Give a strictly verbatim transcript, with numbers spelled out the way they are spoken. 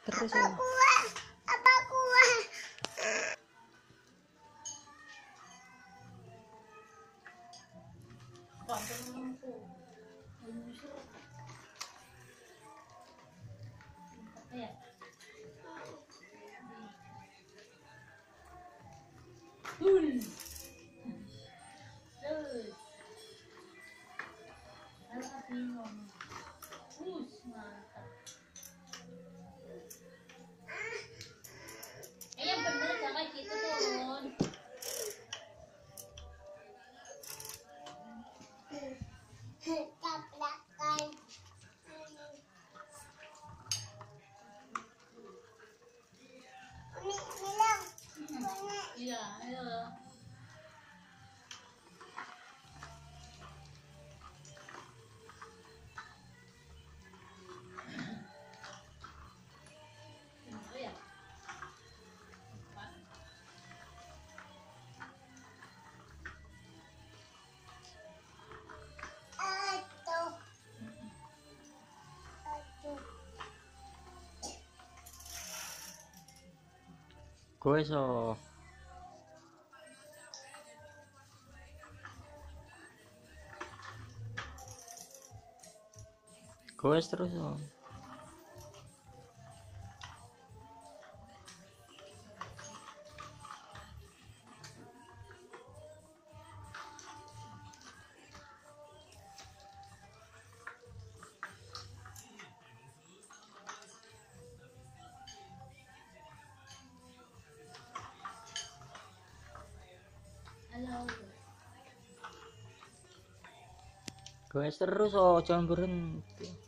Terus Apa ya. kuah? Apa kuah? Tabrakan. Ini bilang. Iya, ayo. Aduh. Aduh. Kowe so kowe terus so. Halo. Kowe terus so, jangan berhenti.